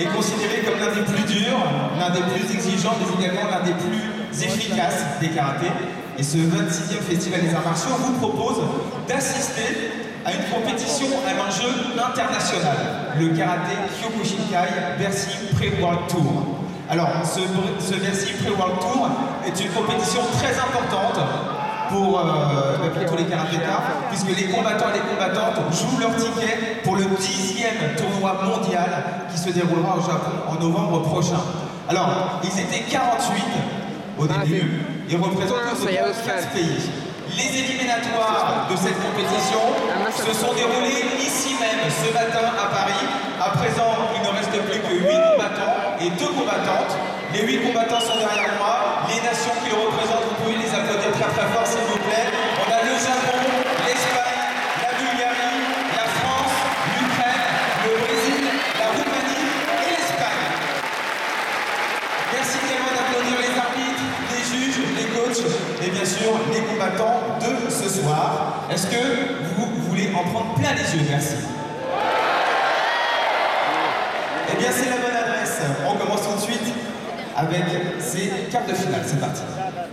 est considéré comme l'un des plus durs, l'un des plus exigeants, mais également l'un des plus efficaces des karatés. Et ce 26e Festival des Arts Martiaux vous propose d'assister à une compétition à l'enjeu international, le karaté Kyokushinkai Bercy Pre-World Tour. Alors, ce Bercy Pre-World Tour est une compétition très importante pour tous les karatékas, puisque les combattants et les combattantes jouent leur ticket pour le 10e tournoi mondial qui se déroulera au Japon en novembre prochain. Alors, ils étaient 48 au début et représentent au total 15 pays. Les éliminatoires de cette compétition se sont déroulés ici même ce matin à Paris. À présent, il ne reste plus que 8 combattants et 2 combattantes. Les 8 combattants sont derrière moi. Les nations qui le représentent, vous pouvez les applaudir très très fort s'il vous plaît. On a le Japon, l'Espagne, la Bulgarie, la France, l'Ukraine, le Brésil, la Roumanie et l'Espagne. Merci également d'applaudir les arbitres, les juges, les coachs et bien sûr les combattants de ce soir. Est-ce que vous voulez en prendre plein les yeux? Merci. Eh bien c'est la bonne adresse. On commence tout de suite avec ces quarts de finale. C'est parti.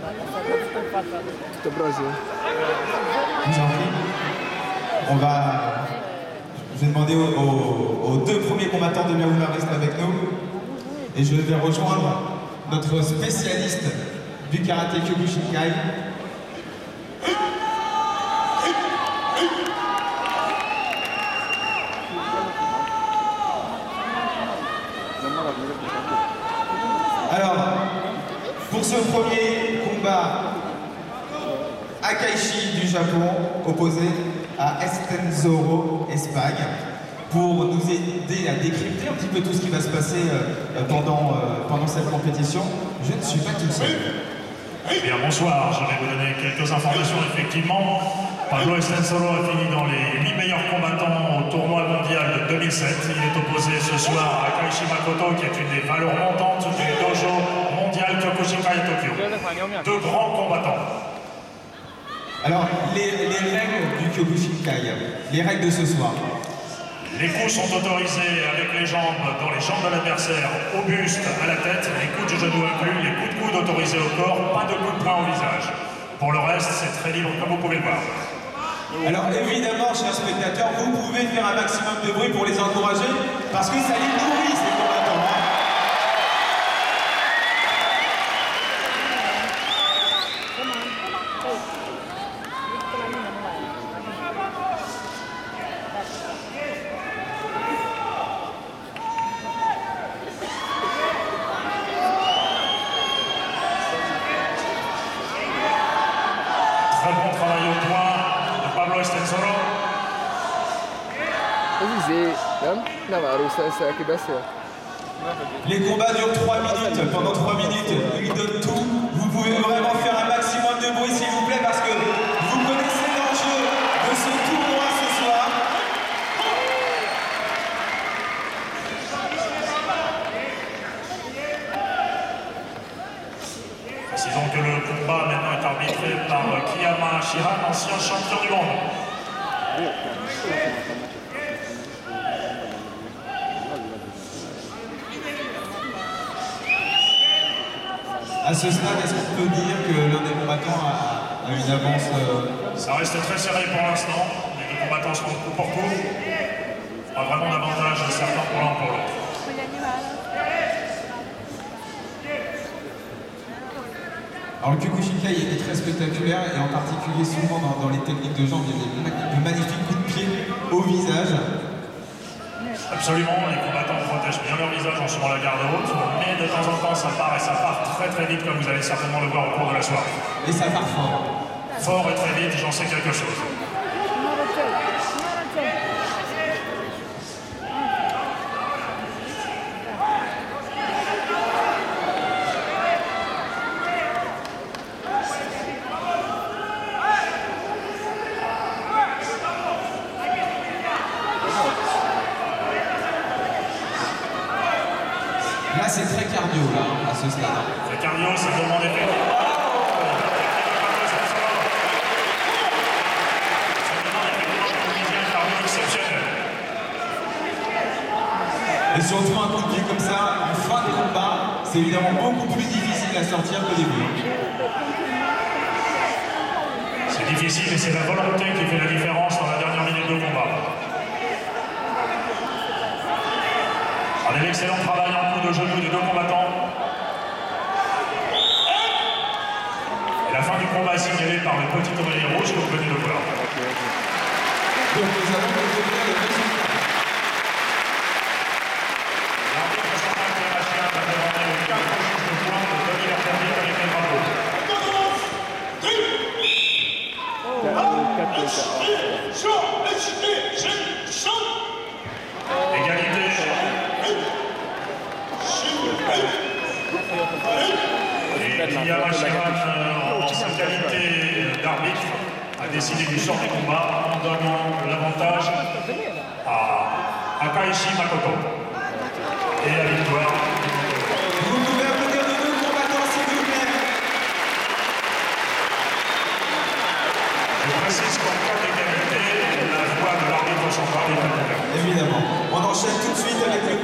Je vous en prie. Je vais demander aux 2 premiers combattants de bien vouloir rester avec nous. Et je vais rejoindre notre spécialiste du karaté Kyokushinkai. Alors, pour ce premier combat, Akaishi du Japon opposé à Estenzoro, Espagne, pour nous aider à décrypter un petit peu tout ce qui va se passer pendant cette compétition. Je ne suis pas tout seul. Eh bien, bonsoir. Je vais vous donner quelques informations. Effectivement, Pablo Estenzoro a fini dans les 8 meilleurs combattants au tournoi mondial de 2007. Il est opposé ce soir à Kaishi Makoto, qui est une des valeurs montantes du dojo mondial Kyokushinkai Tokyo. 2 grands combattants. Alors, les règles du Kyokushinkai, les règles de ce soir. Les coups sont autorisés avec les jambes dans les jambes de l'adversaire, au buste, à la tête, les coups de genou inclus, les coups de coude autorisés au corps, pas de coups de poing au visage. Pour le reste, c'est très libre comme vous pouvez le voir. Alors évidemment, chers spectateurs, vous pouvez faire un maximum de bruit pour les encourager, parce que ça les nourrit ces combattants. Très bon travail au point de Pablo Estenzoro. Les combats durent 3 minutes. Pendant 3 minutes, ils donnent tout. Vous pouvez vraiment faire un maximum de bruit, s'il vous plaît, parce que vous connaissez l'enjeu de ce tournoi ce soir. Précisons que le combat maintenant est arbitré par Kiyama Shihan, ancien champion du monde. À ce stade, est-ce qu'on peut dire que l'un des combattants a une avance Ça reste très serré pour l'instant. Les 2 combattants se rencontrent coup pour coup. Pas vraiment d'avantage certain pour l'un pour l'autre. Alors le Kyokushinkai est très spectaculaire et en particulier souvent dans les techniques de jambes, il y a de magnifiques coups de pied au visage. Absolument, les combattants protègent bien leur visage en souvent la garde haute, mais de temps en temps ça part et ça part très très vite comme vous allez certainement le voir au cours de la soirée. Et ça part fort. Fort et très vite, j'en sais quelque chose. Là c'est très cardio là, à ce stade. Le cardio, c'est demandé fait. si on te prend un coup de pied comme ça, en fin de combat, c'est évidemment beaucoup plus difficile à sortir qu'au début. C'est difficile et c'est la volonté qui fait la différence dans la dernière minute de combat. Allez, l'excellent travail en coup de genou des deux combattants. Et la fin du combat est signalée par le petit oreiller rouge que vous venez de voir. Donc nous allons découvrir le résultat. L'arbitre Saint-Martin va demander aux 4 juges de points de donner leur verdict avec les drapeaux. Égalité. Et Lia Machiran, en sa qualité d'arbitre, a décidé du sort du combat en donnant l'avantage à Akaishi Makoto. Et la victoire. Vous pouvez applaudir nos deux combattants, s'il vous plaît. Je précise qu'en cas d'égalité, la voix de l'arbitre central est ouverte. Évidemment. On enchaîne tout de suite avec le